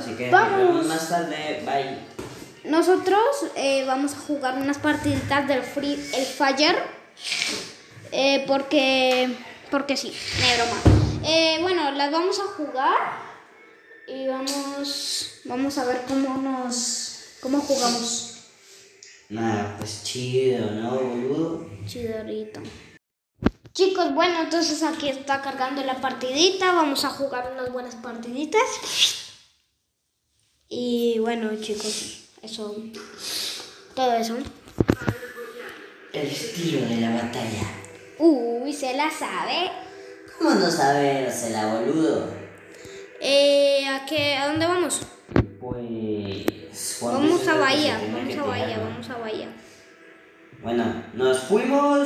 así que nos vemos más tarde. Bye. Nosotros vamos a jugar unas partiditas del el Fire. Porque sí, no es broma. Bueno, las vamos a jugar. Y vamos a ver cómo jugamos. Nada, pues chido, ¿no, boludo? Chidorito. Chicos, bueno, entonces aquí está cargando la partidita. Vamos a jugar unas buenas partiditas. Y bueno, chicos, todo eso. El estilo de la batalla. Uy, se la sabe. ¿Cómo no sabérsela, boludo? ¿A dónde vamos? Pues... Vamos a Bahía. Bueno, nos fuimos.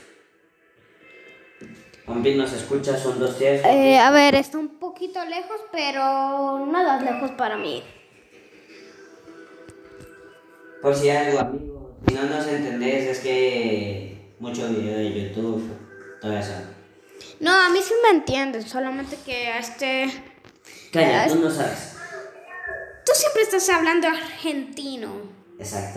Juanpi, ¿nos escuchas? 1, 2, 3. A ver, está un poquito lejos, pero nada lejos para mí. Por si algo, amigos, si no nos entendés, es que mucho video de YouTube, todo eso. No, a mí sí me entienden, solamente que Calla, tú no sabes. Tú siempre estás hablando argentino. Exacto.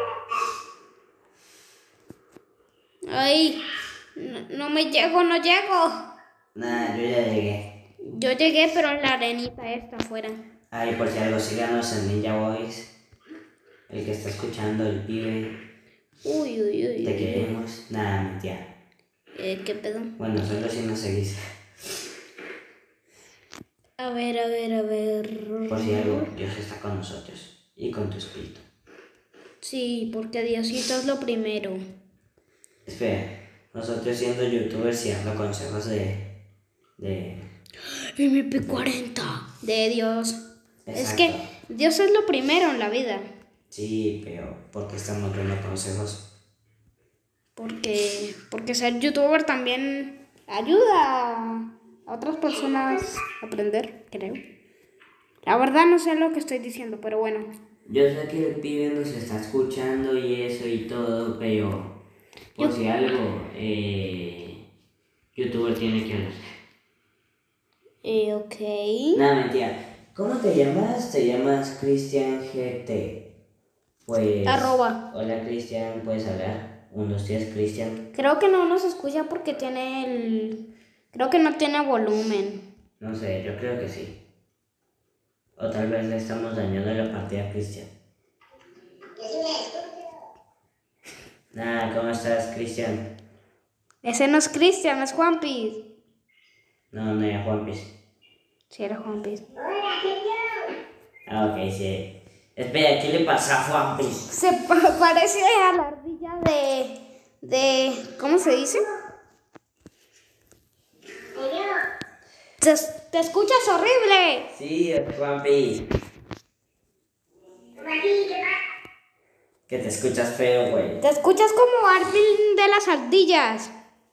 Ay, no llego. Nah, yo ya llegué. Yo llegué, pero en la arenita está afuera. Ay, por si algo, síganos en Ninja Boys. El que está escuchando, el pibe. Uy. Te queremos. Nada, mentira. ¿Qué pedo? Bueno, solo si nos seguís. A ver. Por si algo, Dios está con nosotros. Y con tu espíritu. Sí, porque Diosito es lo primero. Espera, nosotros siendo youtubers y dando consejos de... MP40 de Dios. Exacto. Es que Dios es lo primero en la vida. Sí, pero ¿por qué estamos dando consejos? Porque ser youtuber también ayuda a otras personas a aprender, creo. La verdad no sé lo que estoy diciendo, pero bueno. Yo sé que el pibe nos está escuchando y eso y todo, pero por si algo, youtuber tiene que hablar. Ok. Nada, mentira. ¿Cómo te llamas? Te llamas Cristian GT. Pues... @ Hola, Cristian, ¿puedes hablar? 1, 2, 3, Cristian. Creo que no nos escucha porque creo que no tiene volumen. No sé, yo creo que sí. O tal vez le estamos dañando la partida a Cristian. Nada, ¿cómo estás, Cristian? Ese no es Cristian, es Juanpis. No era Juanpis. Sí, era Juanpis. Ah, ok, sí. Espera, ¿qué le pasa a Juanpis? Se parece a la ardilla de ¿cómo se dice? Te escuchas horrible. Sí, es Juanpis. Que te escuchas feo, güey. Te escuchas como Alvin de las ardillas.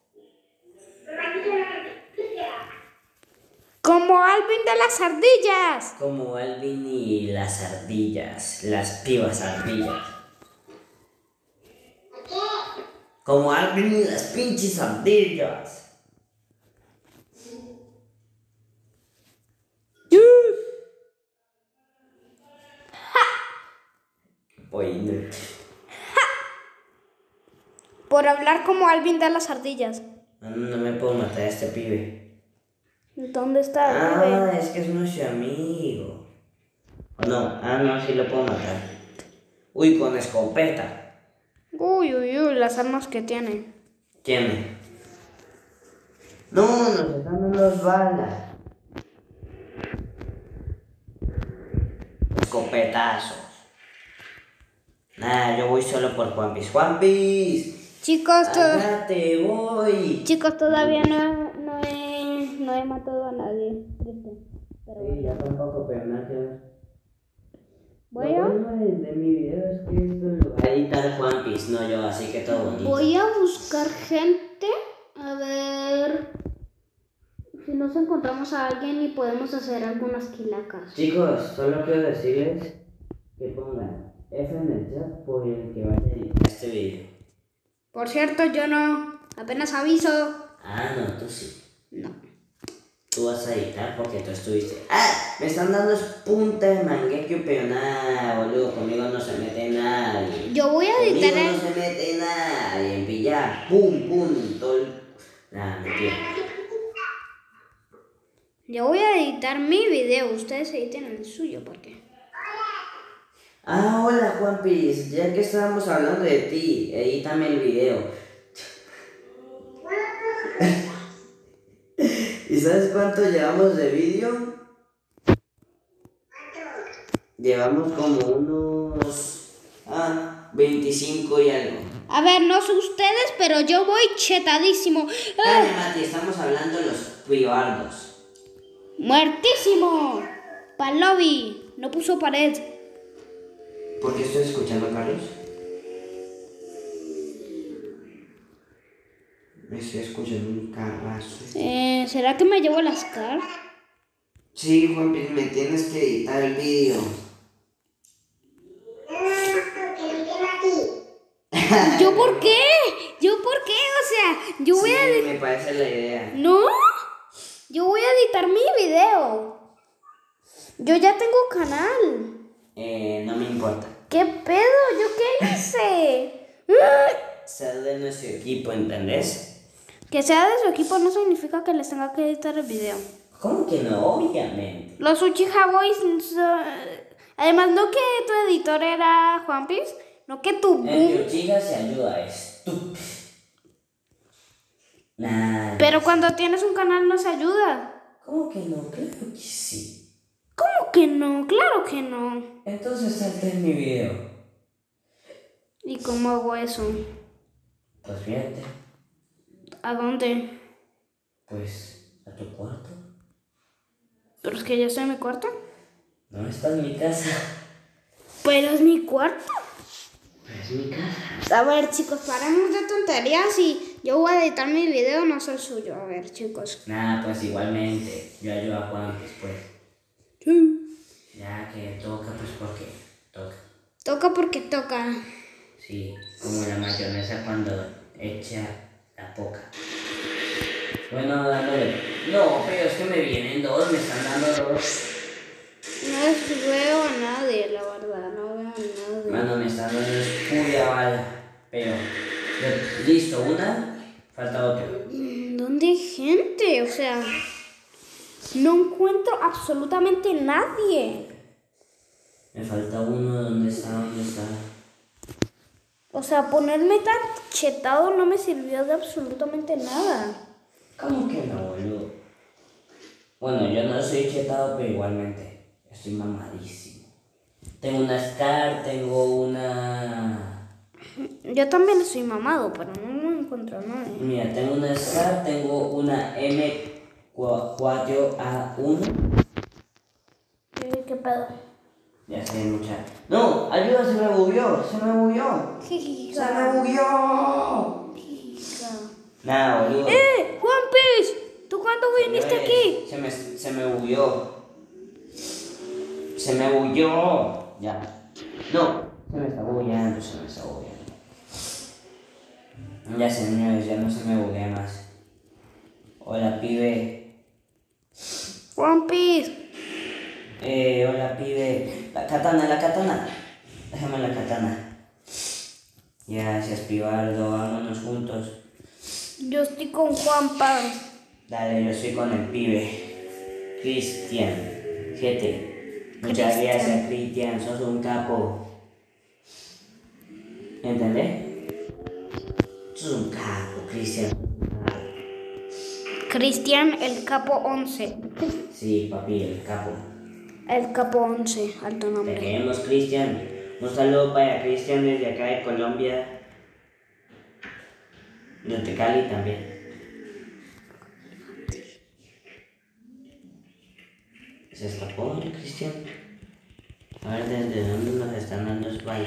Como Alvin de las ardillas. Como Alvin y las ardillas. Las pibas ardillas. Como Alvin y las pinches ardillas. Oye, Por hablar como Alvin de las ardillas. no me puedo matar a este pibe. ¿Dónde está el pibe? Es que es nuestro amigo. ¿O no? No, sí lo puedo matar. Uy, con escopeta. Uy, las armas que tiene. ¿Quién? No, nos están dando balas. Escopetazos. Nada, yo voy solo por Juanpis. ¡Juanpis! Chicos, ¡Allá te voy! Chicos, todavía no he matado a nadie. Triste. Pero Sí, yo tampoco, pero no quiero. Voy a... Lo bueno de mi video es que es un lugar. Ahí está Juanpis, no yo, así que todo bonito. Voy a buscar gente. A ver si nos encontramos a alguien y podemos hacer algunas quilacas. Chicos, solo quiero decirles que pongan F en el chat por el que vaya a editar este video. Por cierto, yo no. Apenas aviso. No, tú sí. No. Tú vas a editar porque tú estuviste. ¡Ah! Me están dando punta de Mangekyou, pero nada, boludo. Conmigo no se mete nadie. Yo voy a editar Conmigo no se mete nadie. En pillar. Pum, pum. Todo el... Nada, mentira. Yo voy a editar mi video. Ustedes editen el suyo, ¿por qué? Ah, hola, Juanpis. Ya que estábamos hablando de ti, edítame el video. ¿Y sabes cuánto llevamos de vídeo? Llevamos como unos 25 y algo. A ver, no sé ustedes, pero yo voy chetadísimo. Dale, Mati, estamos hablando de los privardos. ¡Muertísimo! Pa'l lobby. No puso pared. ¿Por qué estoy escuchando a Carlos? Me estoy escuchando un carrazo. ¿Será que me llevo las cartas? Sí, Juanpis, me tienes que editar el vídeo. ¿Yo por qué? ¿Yo por qué? O sea, yo voy a... Sí, me parece la idea. ¿No? Yo voy a editar mi video. Yo ya tengo canal. No me importa. ¿Qué pedo? ¿Yo qué hice? Ser de nuestro equipo, ¿entendés? Que sea de su equipo no significa que les tenga que editar el video. ¿Cómo que no? Obviamente. Los Uchiha Boys... Además, no que tu editor era Juanpis, no que tu... El Uchiha se ayuda, estúpido. Nah. Pero cuando tienes un canal no se ayuda. ¿Cómo que no? Claro que sí. ¿Cómo que no? Claro que no. Entonces salte en mi video. ¿Y cómo hago eso? Pues fíjate. ¿A dónde? Pues a tu cuarto. ¿Pero es que ya estoy en mi cuarto? No, esta es mi casa. ¿Pero es mi cuarto? Pero es mi casa. A ver, chicos, paremos de tonterías y yo voy a editar mi video, no es el suyo. A ver, chicos. Nah, pues igualmente. Yo ayudo a Juan después. Sí. Ya que toca, pues porque toca. Toca porque toca. Sí, como la mayonesa cuando echa la poca. Bueno, dándole. No, pero es que me vienen dos, me están dando dos. No veo a nadie, la verdad, no veo a nadie. Mano, me están dando furia bala. Pero, listo, una, falta otra. ¿Dónde hay gente? O sea, no encuentro absolutamente nadie. Me falta uno, ¿dónde está? ¿Dónde está? O sea, ponerme tan chetado no me sirvió de absolutamente nada. ¿Cómo que no, boludo? Bueno, yo no soy chetado, pero igualmente estoy mamadísimo. Tengo una Scar, tengo una... Yo también estoy mamado, pero no encuentro a nadie. Mira, tengo una Scar, tengo una M4A1. ¿Qué pedo? Ya sé, mucha... ¡No! ¡Ayuda! ¡Se me bugueó! ¡Se me bugueó! ¡Se me bugueó! Nada, boludo. ¡Juanpis! ¿Tú cuándo viniste aquí? Se me bugueó. Se me bugueó. Ya. No, se me está bugueando, se me está bugueando. Ya señores, ya no se me buguea más. Hola, pibe. Juanpis. Hola, pibe. La katana. Déjame la katana. Gracias, pibardo. Vámonos juntos. Yo estoy con Juanpa. Dale, yo estoy con el pibe. Cristian. 7. Muchas gracias, Cristian. Sos un capo. ¿Entendés? Sos un capo, Cristian. Cristian, el capo 11. Sí, papi, el capo. El capo 11, alto Te nombre. queremos, Cristian. Un saludo para Cristian desde acá de Colombia. Desde Cali también. ¿Se escapó el Cristian? A ver, ¿desde dónde nos están dando espalda?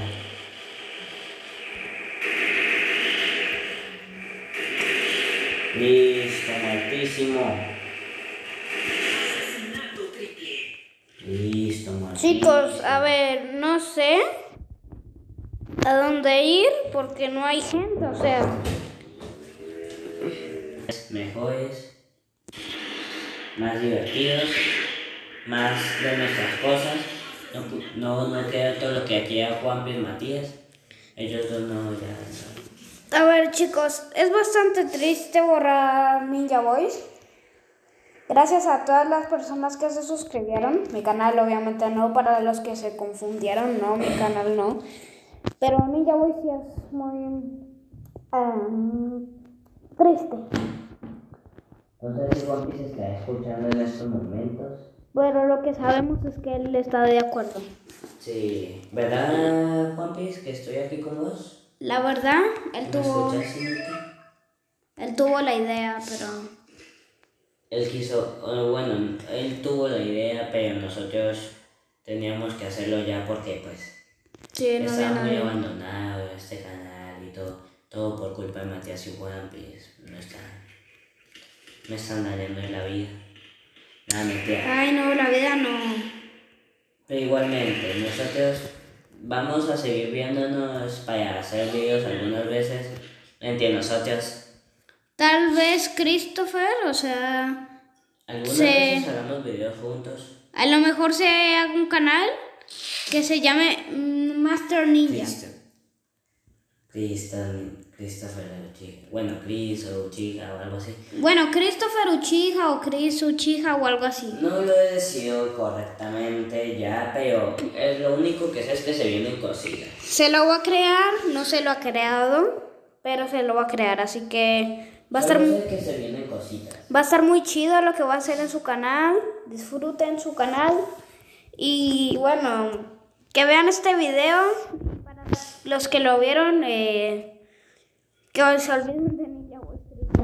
Listo, muertísimo. Listo, muertísimo. Chicos, a ver, no sé a dónde ir porque no hay gente, o sea. Mejores. más divertidos, más de nuestras cosas. No queda todo lo que aquí a Juan y Matías. Ellos dos no, ya no. A ver, chicos, es bastante triste borrar Ninja Boys. Gracias a todas las personas que se suscribieron. Mi canal obviamente no, para los que se confundieron, no, mi canal no. Pero Ninja Boys sí es muy triste. No sé si Juan se está escuchando en estos momentos. Bueno, lo que sabemos es que él está de acuerdo. Sí, ¿verdad, Juanpis, que estoy aquí con vos? La verdad, él ¿Me tuvo escuchas, Cinti? la idea, pero... Él quiso, bueno, él tuvo la idea, pero nosotros teníamos que hacerlo ya porque pues Sí, no había estaba muy nadie. abandonado este canal y todo por culpa de Matías y Juanpis. Me están dañando en la vida. Nada, mentira. Ay, no, la vida no. Pero igualmente, nosotros vamos a seguir viéndonos para hacer videos algunas veces entre nosotros. Tal vez Christopher, o sea, Algunas Sí. veces hagamos videos juntos. a lo mejor se haga un canal que se llame Master Ninja. Christopher Uchiha. Bueno, Chris o Uchiha o algo así. Bueno, Christopher Uchiha o Chris Uchiha o algo así. No lo he decidido correctamente ya, pero lo único que sé es que se vienen cosillas. Se lo va a crear, no se lo ha creado, pero se lo va a crear, así que va a estar Solo sé que se vienen cositas. Va a estar muy chido lo que va a hacer en su canal. Disfruten su canal. Y bueno, que vean este video. Para los que lo vieron, que se olviden de Ninja Boys.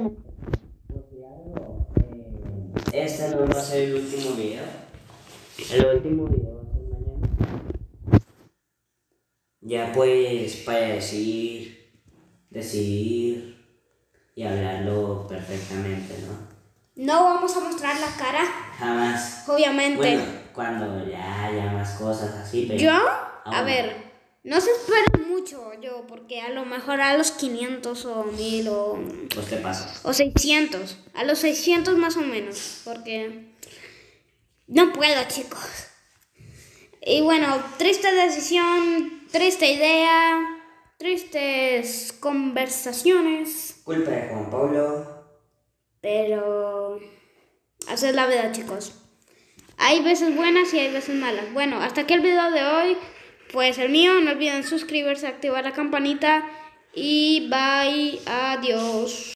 Este no va a ser el último video. El último video va a ser mañana. Ya pues para decidir y hablarlo perfectamente, ¿no? No vamos a mostrar la cara, Jamás. obviamente. Bueno, cuando ya haya más cosas así, pero... Yo, a aún ver, no se esperen mucho yo, porque a lo mejor a los 500 o 1000 Pues te pasa. o 600. A los 600 más o menos, porque no puedo, chicos. Y bueno, triste decisión, triste idea, tristes conversaciones, Culpa de Juan Pablo. pero así es la vida, chicos. Hay veces buenas y hay veces malas. Bueno, hasta aquí el video de hoy. Pues el mío, no olviden suscribirse, activar la campanita y bye, adiós.